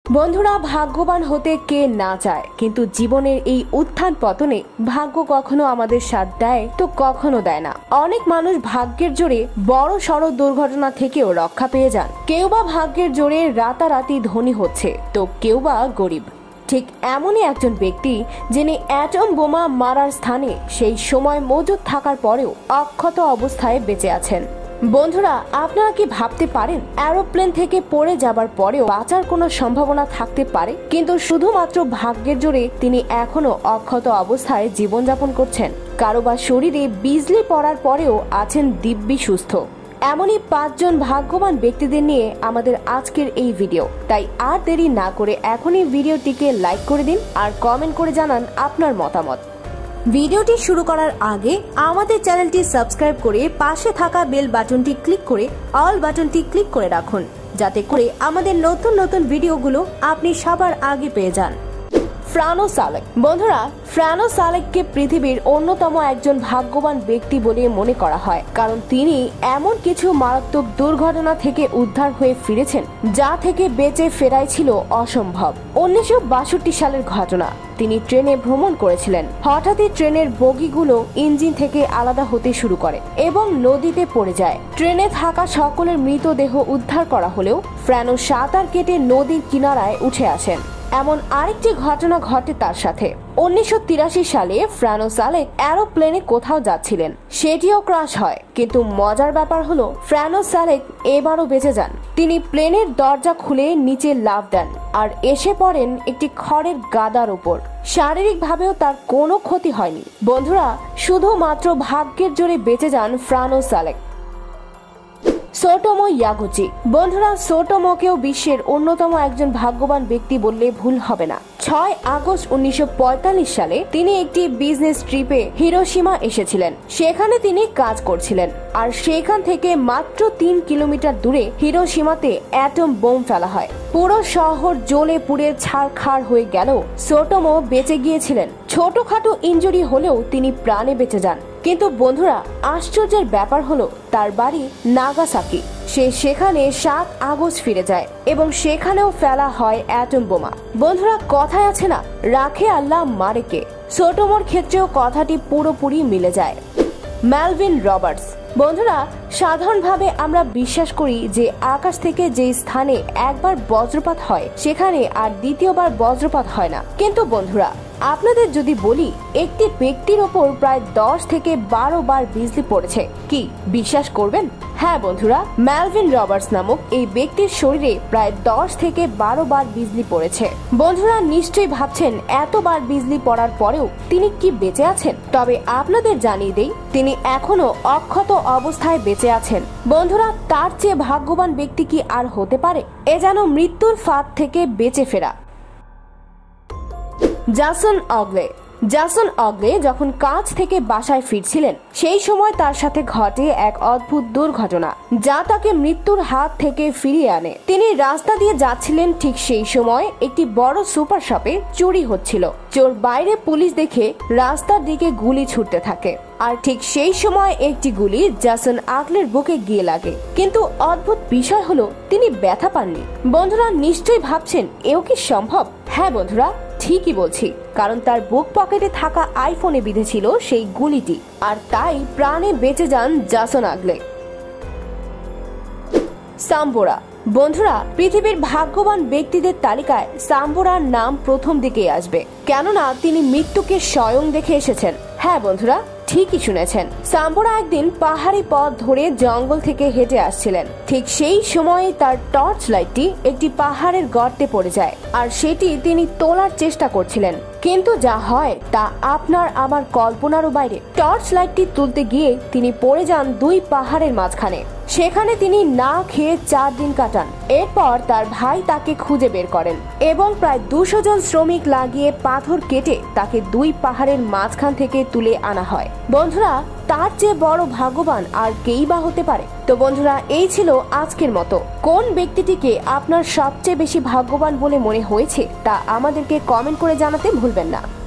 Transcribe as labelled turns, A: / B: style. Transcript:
A: বন্ধুরা, ভাগ্যবান হতে কে না চায়, কিন্তু জীবনের এই উত্থান পতনে ভাগ্য কখনো আমাদের সাথ দেয় তো কখনো দেয় না। অনেক মানুষ ভাগ্যের জোরে বড় সড় দুর্ঘটনা থেকেও রক্ষা পেয়ে যান। কেউ বা ভাগ্যের জোরে রাতারাতি ধনী হচ্ছে, তো কেউ বা গরিব। ঠিক এমনই একজন ব্যক্তি, যিনি অ্যাটম বোমা মারার স্থানে সেই সময় মজুদ থাকার পরেও অক্ষত অবস্থায় বেঁচে আছেন। বন্ধুরা, আপনারা কি ভাবতে পারেন এরোপ্লেন থেকে পড়ে যাবার পরেও বাঁচার কোনো সম্ভাবনা থাকতে পারে, কিন্তু শুধুমাত্র ভাগ্যের জোরে তিনি এখনো অক্ষত অবস্থায় জীবনযাপন করছেন। কারো বা শরীরে বিজলি পড়ার পরেও আছেন দিব্যি সুস্থ। এমনই 5 জন ভাগ্যবান ব্যক্তিদের নিয়ে আমাদের আজকের এই ভিডিও। তাই আর দেরি না করে এখনই ভিডিওটিকে লাইক করে দিন আর কমেন্ট করে জানান আপনার মতামত। ভিডিওটি শুরু করার আগে আমাদের চ্যানেলটি সাবস্ক্রাইব করে পাশে থাকা বেল বাটনটি ক্লিক করে অল বাটনটি ক্লিক করে রাখুন, যাতে করে আমাদের নতুন নতুন ভিডিওগুলো আপনি সবার আগে পেয়ে যান। ফ্রানো সালেক। বন্ধুরা, ফ্রানো সালেককে পৃথিবীর অন্যতম একজন ভাগ্যবান ব্যক্তি বলে মনে করা হয়, কারণ তিনি এমন কিছু মারাত্মক দুর্ঘটনা থেকে উদ্ধার হয়ে ফিরেছেন যা থেকে বেঁচে ফেরাই ছিল অসম্ভব। 1962 সালের ঘটনা। তিনি ট্রেনে ভ্রমণ করেছিলেন। হঠাৎই ট্রেনের বগিগুলো ইঞ্জিন থেকে আলাদা হতে শুরু করে এবং নদীতে পড়ে যায়। ট্রেনে থাকা সকলের মৃতদেহ উদ্ধার করা হলেও ফ্রানো সাঁতার কেটে নদীর কিনারায় উঠে আসেন। এমন আরেকটি ঘটনা ঘটে তার সাথে। 1983 সালে ফ্রানো সালেক এরোপ্লেনে কোথাও যাচ্ছিলেন, সেটিও ক্রাশ হয়। কিন্তু মজার ব্যাপার হলো ফ্রানো সালেক এবারও বেঁচে যান। তিনি প্লেনের দরজা খুলে নিচে লাফ দেন আর এসে পড়েন একটি খড়ের গাদার উপর। শারীরিকভাবেও তার কোনো ক্ষতি হয়নি। বন্ধুরা, শুধুমাত্র ভাগ্যের জোরে বেঁচে যান ফ্রানো সালেক। সোটোমো ইয়াগুচি। বন্ধুরা, সোটোমোকেও বিশ্বের অন্যতম একজন ভাগ্যবান ব্যক্তি বললে ভুল হবে না। 6 আগস্ট 1945 সালে তিনি একটি বিজনেস ট্রিপে হিরোশিমা এসেছিলেন। সেখানে তিনি কাজ করছিলেন, আর সেখান থেকে মাত্র 3 কিলোমিটার দূরে হিরোশিমাতে অ্যাটম বোম ফেলা হয়। পুরো শহর জ্বলে পুড়ে ছারখার হয়ে গেল। সোটোমো বেঁচে গিয়েছিলেন। ছোটখাটো ইনজুরি হলেও তিনি প্রাণে বেঁচে যান। কিন্তু বন্ধুরা, আশ্চর্যের ব্যাপার হলো তার বাড়ি নাগাসাকি। সে সেখানে 7 আগস্ট ফিরে যায় এবং সেখানেও ফেলা হয় অ্যাটম বোমা। বন্ধুরা, কথায় আছে না, রাখে আল্লাহ মারে কে। সোটোমোর ক্ষেত্রেও কথাটি পুরোপুরি মিলে যায়। Melvin Roberts. বন্ধুরা, সাধারণভাবে আমরা বিশ্বাস করি যে আকাশ থেকে যে স্থানে একবার বজ্রপাত হয় সেখানে আর দ্বিতীয়বার বজ্রপাত হয় না। কিন্তু বন্ধুরা, আপনাদের যদি বলি একটি ব্যক্তির ওপর প্রায় 10 থেকে 12 বার বিজলি পড়েছে, কি বিশ্বাস করবেন? হ্যাঁ বন্ধুরা, মেলভিন রবার্টস নামক এই ব্যক্তির শরীরে প্রায় 10 থেকে 12 বার বিজলি পড়েছে। বন্ধুরা, নিশ্চয়ই ভাবছেন এতবার বিজলি পড়ার পরেও তিনি কি বেঁচে আছেন? তবে আপনাদের জানিয়ে দেই, তিনি এখনো অক্ষত অবস্থায় বেঁচে আছেন। বন্ধুরা, তার চেয়ে ভাগ্যবান ব্যক্তি কি আর হতে পারে? এ যেন মৃত্যুর ফাঁদ থেকে বেঁচে ফেরা। জ্যাসন অগলে। জ্যাসন অগলে যখন কাজ থেকে বাসায় ফিরছিলেন, সেই সময় তার সাথে ঘটে এক অদ্ভুত দুর্ঘটনা যা তাকে মৃত্যুর হাত থেকে ফিরিয়ে আনে। তিনি রাস্তা দিয়ে যাচ্ছিলেন, ঠিক সেই সময় একটি বড় সুপার শপে চুরি হচ্ছিল। চোর বাইরে পুলিশ দেখে রাস্তার দিকে গুলি ছুটতে থাকে, আর ঠিক সেই সময় একটি গুলি জ্যাসন আগলের বুকে গিয়ে লাগে। কিন্তু অদ্ভুত বিষয় হলো তিনি ব্যথা পাননি। বন্ধুরা, নিশ্চয়ই ভাবছেন এও কি সম্ভব? হ্যাঁ বন্ধুরা, ঠিকই বলছি, কারণ তার বুক পকেটে থাকা আইফোনে বিঁধেছিল সেই গুলিটি, আর তাই প্রাণে বেঁচে যান জ্যাসন আগলে। সাম্বোরা। বন্ধুরা, পৃথিবীর ভাগ্যবান ব্যক্তিদের তালিকায় সাম্বোরার নাম প্রথম দিকেই আসবে, কেননা তিনি মৃত্যুকে স্বয়ং দেখে এসেছেন। হ্যাঁ বন্ধুরা, ঠিকই শুনেছেন। সাম্বোরা একদিন পাহাড়ি পথ ধরে জঙ্গল থেকে হেঁটে আসছিলেন। ঠিক সেই সময় তার টর্চ লাইটটি একটি পাহাড়ের গর্তে পড়ে যায়, আর সেটি তিনি তোলার চেষ্টা করছিলেন। কিন্তু যা হয় তা আপনার আমার কল্পনারও বাইরে। টর্চ লাইটটি তুলতে গিয়ে তিনি পড়ে যান 2 পাহাড়ের মাঝখানে। সেখানে তিনি না খেয়ে 4 দিন কাটান। এরপর তার ভাই তাকে খুঁজে বের করেন এবং প্রায় 200 জন শ্রমিক লাগিয়ে পাথর কেটে তাকে 2 পাহাড়ের মাঝখান থেকে তুলে আনা হয়। বন্ধুরা, তার চেয়ে বড় ভাগ্যবান আর কেই বা হতে পারে? তো বন্ধুরা, এই ছিল আজকের মতো। কোন ব্যক্তিটিকে আপনার সবচেয়ে বেশি ভাগ্যবান বলে মনে হয়েছে তা আমাদেরকে কমেন্ট করে জানাতে ভুলবেন না।